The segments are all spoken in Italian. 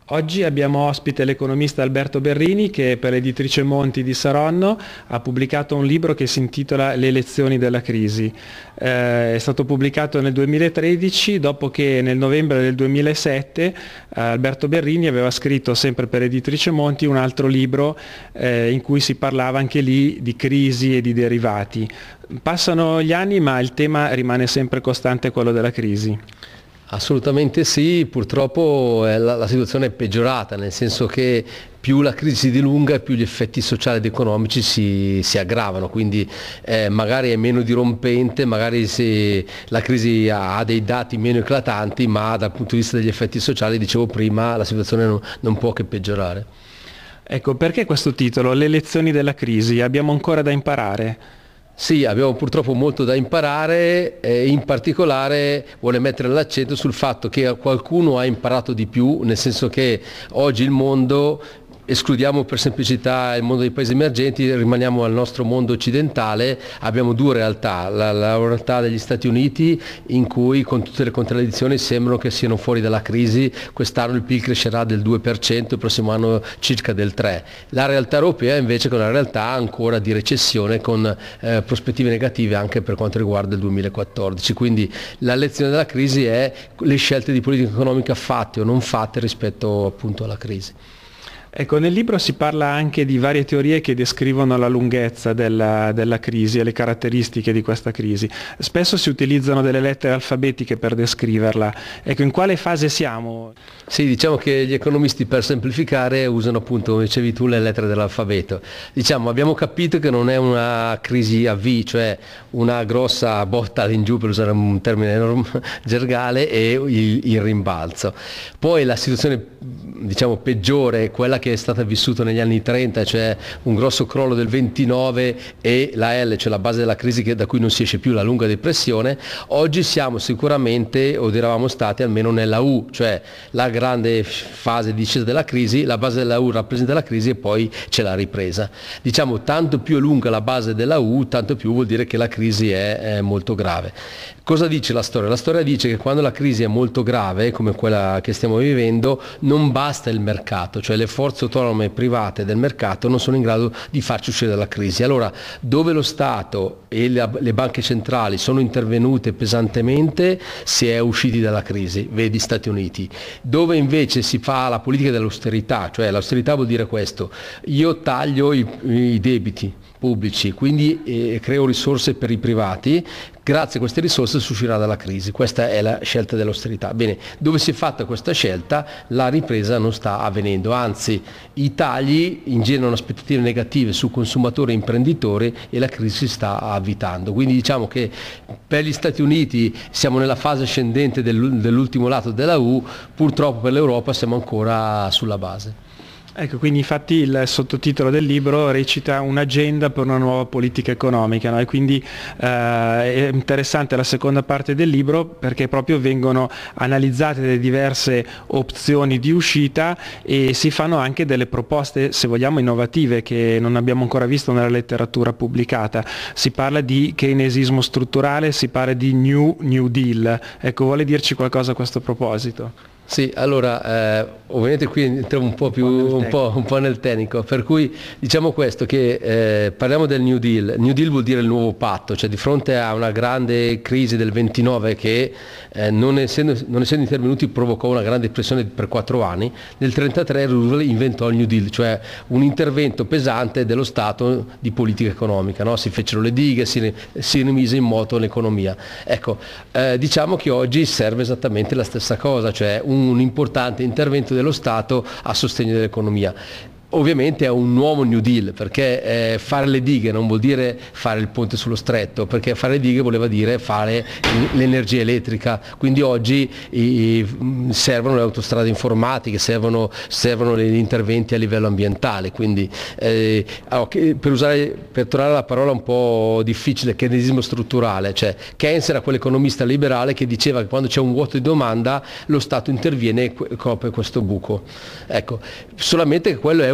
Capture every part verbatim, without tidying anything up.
Oggi abbiamo ospite l'economista Alberto Berrini che per l'editrice Monti di Saronno ha pubblicato un libro che si intitola Le lezioni della crisi. Eh, è stato pubblicato nel duemilatredici dopo che nel novembre del duemilasette eh, Alberto Berrini aveva scritto sempre per l'editrice Monti un altro libro eh, in cui si parlava anche lì di crisi e di derivati. Passano gli anni ma il tema rimane sempre costante, quello della crisi. Assolutamente sì, purtroppo la, la situazione è peggiorata, nel senso che più la crisi si dilunga e più gli effetti sociali ed economici si, si aggravano, quindi eh, magari è meno dirompente, magari se la crisi ha, ha dei dati meno eclatanti, ma dal punto di vista degli effetti sociali, dicevo prima, la situazione non, non può che peggiorare. Ecco, perché questo titolo, Le lezioni della crisi? Abbiamo ancora da imparare? Sì, abbiamo purtroppo molto da imparare e in particolare vuole mettere l'accento sul fatto che qualcuno ha imparato di più, nel senso che oggi il mondo, escludiamo per semplicità il mondo dei paesi emergenti, rimaniamo al nostro mondo occidentale, abbiamo due realtà, la, la realtà degli Stati Uniti in cui con tutte le contraddizioni sembrano che siano fuori dalla crisi, quest'anno il P I L crescerà del due per cento, il prossimo anno circa del tre per cento. La realtà europea invece è una realtà ancora di recessione con eh, prospettive negative anche per quanto riguarda il duemilaquattordici, quindi la lezione della crisi è le scelte di politica economica fatte o non fatte rispetto appunto alla crisi. Ecco, nel libro si parla anche di varie teorie che descrivono la lunghezza della, della crisi e le caratteristiche di questa crisi. Spesso si utilizzano delle lettere alfabetiche per descriverla. Ecco, in quale fase siamo? Sì, diciamo che gli economisti per semplificare usano appunto, come dicevi tu, le lettere dell'alfabeto. Diciamo, abbiamo capito che non è una crisi a V, cioè una grossa botta all'ingiù, per usare un termine gergale, e il, il rimbalzo. Poi la situazione, diciamo, peggiore è quella che è stata vissuta negli anni trenta, cioè un grosso crollo del ventinove e la L, cioè la base della crisi che, da cui non si esce più, la lunga depressione. Oggi siamo sicuramente, o eravamo stati almeno nella U, cioè la grande fase di discesa della crisi, la base della U rappresenta la crisi e poi c'è la ripresa. Diciamo, tanto più è lunga la base della U, tanto più vuol dire che la crisi è, è molto grave. Cosa dice la storia? La storia dice che quando la crisi è molto grave, come quella che stiamo vivendo, non basta il mercato, cioè le forze autonome private del mercato non sono in grado di farci uscire dalla crisi. Allora, dove lo Stato e le, le banche centrali sono intervenute pesantemente, si è usciti dalla crisi, vedi Stati Uniti. Dove invece si fa la politica dell'austerità, cioè l'austerità vuol dire questo: io taglio i, i debiti pubblici, quindi eh, creo risorse per i privati, grazie a queste risorse si uscirà dalla crisi. Questa è la scelta dell'austerità. Bene, dove si è fatta questa scelta la ripresa non sta avvenendo, anzi i tagli ingenerano aspettative negative su consumatori e imprenditori e la crisi si sta avvitando. Quindi diciamo che per gli Stati Uniti siamo nella fase ascendente del, dell'ultimo lato della U, purtroppo per l'Europa siamo ancora sulla base. Ecco, quindi infatti il sottotitolo del libro recita un'agenda per una nuova politica economica, no? E quindi eh, è interessante la seconda parte del libro perché proprio vengono analizzate le diverse opzioni di uscita e si fanno anche delle proposte, se vogliamo, innovative che non abbiamo ancora visto nella letteratura pubblicata. Si parla di keynesismo strutturale, si parla di New New Deal. Ecco, vuole dirci qualcosa a questo proposito? Sì, allora eh, ovviamente qui entriamo un po' più un po', un po' nel tecnico, per cui diciamo questo, che eh, parliamo del New Deal. New Deal vuol dire il nuovo patto, cioè di fronte a una grande crisi del ventinove che eh, non, essendo, non essendo intervenuti provocò una grande depressione per quattro anni, nel trentatré Roosevelt inventò il New Deal, cioè un intervento pesante dello Stato di politica economica, no? Si fecero le dighe, si, si rimise in moto l'economia. Ecco, eh, diciamo che oggi serve esattamente la stessa cosa, cioè un un importante intervento dello Stato a sostegno dell'economia. Ovviamente è un nuovo New Deal, perché eh, fare le dighe non vuol dire fare il ponte sullo stretto, perché fare le dighe voleva dire fare l'energia elettrica, quindi oggi i, servono le autostrade informatiche, servono, servono gli interventi a livello ambientale, quindi eh, per, usare, per tornare alla parola un po' difficile, keynesismo strutturale, cioè Keynes era quell'economista liberale che diceva che quando c'è un vuoto di domanda lo Stato interviene e copre questo buco. Ecco, solamente che quello è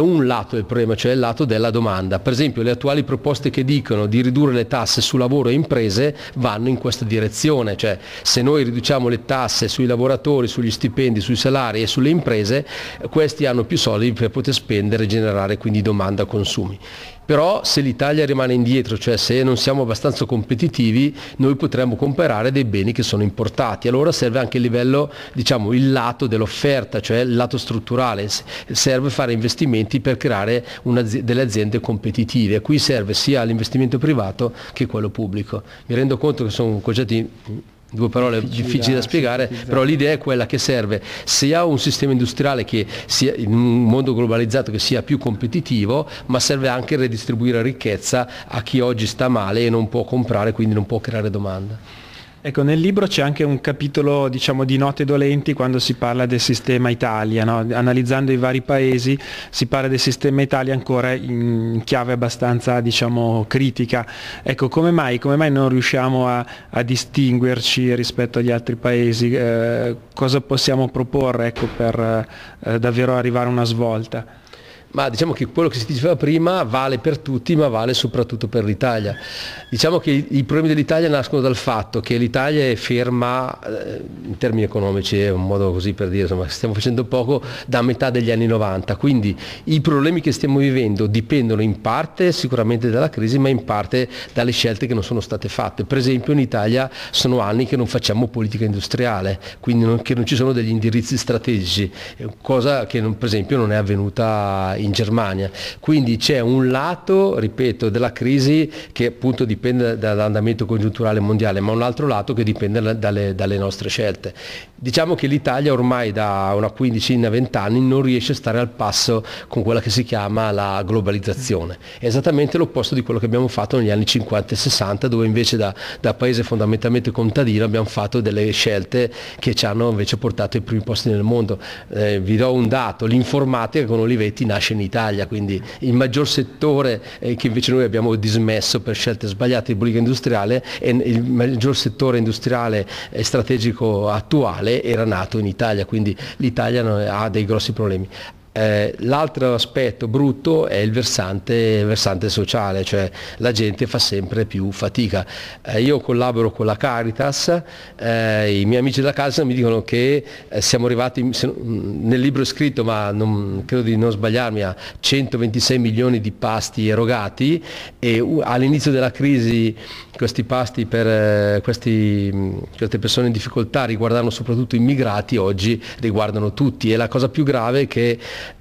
un lato del problema, cioè il lato della domanda. Per esempio le attuali proposte che dicono di ridurre le tasse su lavoro e imprese vanno in questa direzione, cioè se noi riduciamo le tasse sui lavoratori, sugli stipendi, sui salari e sulle imprese, questi hanno più soldi per poter spendere e generare quindi domanda, consumi. Però se l'Italia rimane indietro, cioè se non siamo abbastanza competitivi, noi potremmo comprare dei beni che sono importati. Allora serve anche il livello, diciamo, il lato dell'offerta, cioè il lato strutturale. Serve fare investimenti per creare una, delle aziende competitive. Qui serve sia l'investimento privato che quello pubblico. Mi rendo conto che sono concetti, due parole difficili, difficili da, da spiegare, però l'idea è quella che serve sia un sistema industriale che sia in un mondo globalizzato che sia più competitivo, ma serve anche redistribuire ricchezza a chi oggi sta male e non può comprare, quindi non può creare domanda. Ecco, nel libro c'è anche un capitolo, diciamo, di note dolenti quando si parla del sistema Italia, no? Analizzando i vari paesi si parla del sistema Italia ancora in chiave abbastanza, diciamo, critica. Ecco, come mai, come mai non riusciamo a, a distinguerci rispetto agli altri paesi? Eh, cosa possiamo proporre, ecco, per eh, davvero arrivare a una svolta? Ma diciamo che quello che si diceva prima vale per tutti, ma vale soprattutto per l'Italia. Diciamo che i, i problemi dell'Italia nascono dal fatto che l'Italia è ferma, eh, in termini economici è un modo così per dire, insomma, stiamo facendo poco da metà degli anni novanta, quindi i problemi che stiamo vivendo dipendono in parte sicuramente dalla crisi, ma in parte dalle scelte che non sono state fatte. Per esempio in Italia sono anni che non facciamo politica industriale, quindi non, che non ci sono degli indirizzi strategici, cosa che non, per esempio non è avvenuta in Germania. Quindi c'è un lato, ripeto, della crisi che appunto dipende dall'andamento congiunturale mondiale, ma un altro lato che dipende dalle, dalle nostre scelte. Diciamo che l'Italia ormai da una quindicina, vent'anni non riesce a stare al passo con quella che si chiama la globalizzazione. È esattamente l'opposto di quello che abbiamo fatto negli anni cinquanta e sessanta, dove invece da, da paese fondamentalmente contadino abbiamo fatto delle scelte che ci hanno invece portato ai primi posti nel mondo. Eh, vi do un dato, l'informatica con Olivetti nasce in Italia, quindi il maggior settore eh, che invece noi abbiamo dismesso per scelte sbagliate di politica industriale, e il maggior settore industriale e strategico attuale era nato in Italia, quindi l'Italia ha dei grossi problemi. Eh, l'altro aspetto brutto è il versante, il versante sociale, cioè la gente fa sempre più fatica. Eh, io collaboro con la Caritas, eh, i miei amici della Caritas mi dicono che eh, siamo arrivati, se, nel libro è scritto, ma non, credo di non sbagliarmi, a centoventisei milioni di pasti erogati, e uh, all'inizio della crisi questi pasti per eh, questi, queste persone in difficoltà riguardano soprattutto immigrati, oggi riguardano tutti, e la cosa più grave è che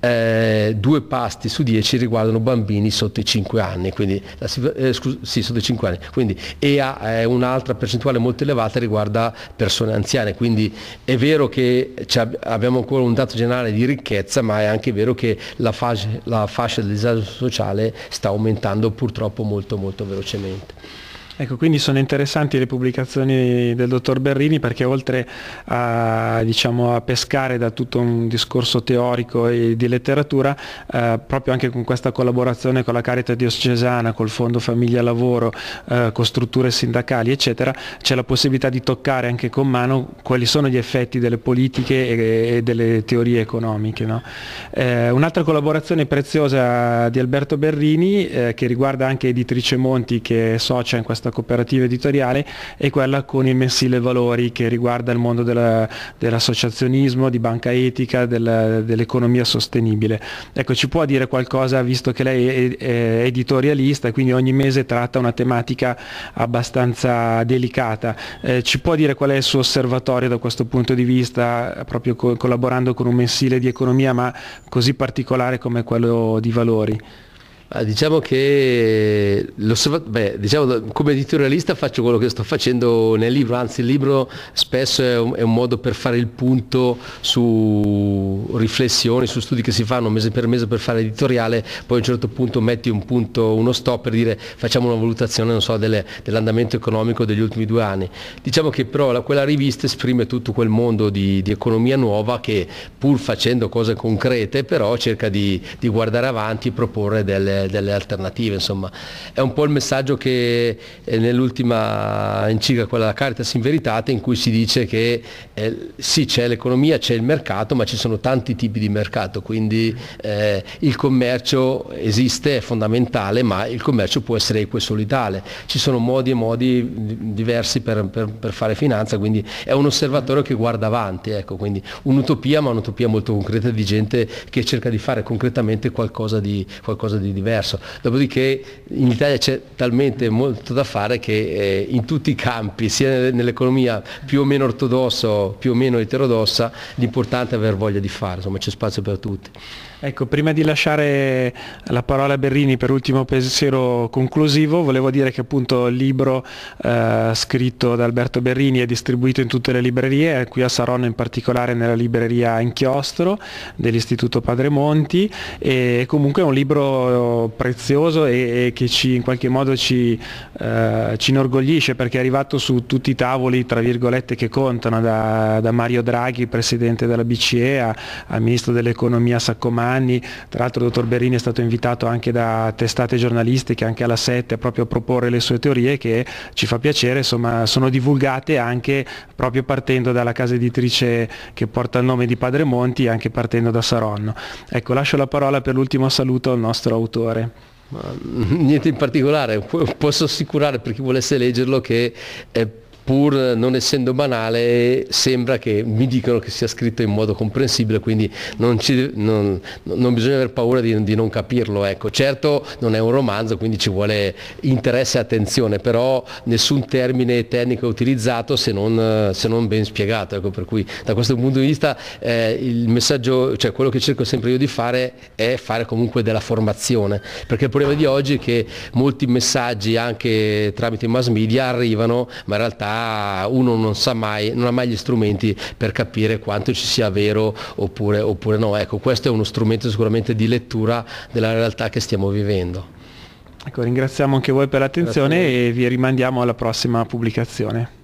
Eh, due pasti su dieci riguardano bambini sotto i cinque anni, quindi, eh, scusa, sì, sotto i cinque anni, quindi, e ha, eh, un'altra percentuale molto elevata riguarda persone anziane, quindi è vero che abbiamo ancora un dato generale di ricchezza, ma è anche vero che la fascia, la fascia del disagio sociale sta aumentando purtroppo molto molto velocemente. Ecco, quindi sono interessanti le pubblicazioni del dottor Berrini, perché oltre a, diciamo, a pescare da tutto un discorso teorico e di letteratura, eh, proprio anche con questa collaborazione con la Caritas Diocesana, col Fondo Famiglia Lavoro, eh, con strutture sindacali eccetera, c'è la possibilità di toccare anche con mano quali sono gli effetti delle politiche e, e delle teorie economiche, no? Eh, un'altra collaborazione preziosa di Alberto Berrini, eh, che riguarda anche Editrice Monti, che è socia in questa cooperativa editoriale, è quella con il mensile Valori, che riguarda il mondo della, dell'associazionismo, di banca etica, del, dell'economia sostenibile. Ecco, ci può dire qualcosa, visto che lei è, è editorialista e quindi ogni mese tratta una tematica abbastanza delicata, eh, ci può dire qual è il suo osservatorio da questo punto di vista, proprio co- collaborando con un mensile di economia ma così particolare come quello di Valori? Diciamo che beh, diciamo, come editorialista faccio quello che sto facendo nel libro, anzi il libro spesso è un, è un modo per fare il punto su riflessioni, su studi che si fanno mese per mese per fare editoriale, poi a un certo punto metti un punto, uno stop per dire facciamo una valutazione, non so, delle, dell'andamento economico degli ultimi due anni. Diciamo che però la, quella rivista esprime tutto quel mondo di, di economia nuova che, pur facendo cose concrete, però cerca di, di guardare avanti e proporre delle delle, delle alternative, insomma. È un po' il messaggio che eh, nell'ultima enciclica, quella della Caritas in Veritate, in cui si dice che eh, sì, c'è l'economia, c'è il mercato, ma ci sono tanti tipi di mercato, quindi eh, il commercio esiste, è fondamentale, ma il commercio può essere equo e solidale. Ci sono modi e modi diversi per, per, per fare finanza, quindi è un osservatorio che guarda avanti, ecco, quindi un'utopia, ma un'utopia molto concreta di gente che cerca di fare concretamente qualcosa di, qualcosa di diverso. Dopodiché in Italia c'è talmente molto da fare che eh, in tutti i campi, sia nell'economia più o meno ortodossa, più o meno eterodossa, l'importante è aver voglia di fare, insomma c'è spazio per tutti. Ecco, prima di lasciare la parola a Berrini per l'ultimo pensiero conclusivo, volevo dire che appunto il libro eh, scritto da Alberto Berrini è distribuito in tutte le librerie, qui a Saronno in particolare nella libreria Inchiostro dell'Istituto Padre Monti, e comunque è un libro prezioso e, e che ci, in qualche modo ci, eh, ci inorgoglisce, perché è arrivato su tutti i tavoli tra virgolette che contano, da, da Mario Draghi, presidente della B C E, a, al ministro dell'economia Saccomanni. Tra l'altro il dottor Berrini è stato invitato anche da testate giornalistiche, anche alla sette, proprio a proporre le sue teorie, che ci fa piacere, insomma sono divulgate anche proprio partendo dalla casa editrice che porta il nome di Padre Monti, anche partendo da Saronno. Ecco, lascio la parola per l'ultimo saluto al nostro autore. Ma, niente in particolare, posso assicurare per chi volesse leggerlo che è, pur non essendo banale, sembra che mi dicono che sia scritto in modo comprensibile, quindi non, ci, non, non bisogna aver paura di, di non capirlo, ecco. Certo non è un romanzo, quindi ci vuole interesse e attenzione, però nessun termine tecnico è utilizzato se non, se non ben spiegato, ecco. Per cui da questo punto di vista eh, il messaggio, cioè quello che cerco sempre io di fare è fare comunque della formazione, perché il problema di oggi è che molti messaggi anche tramite i mass media arrivano, ma in realtà uno non sa mai, non ha mai gli strumenti per capire quanto ci sia vero oppure, oppure no. Ecco, questo è uno strumento sicuramente di lettura della realtà che stiamo vivendo. Ecco, ringraziamo anche voi per l'attenzione e vi rimandiamo alla prossima pubblicazione.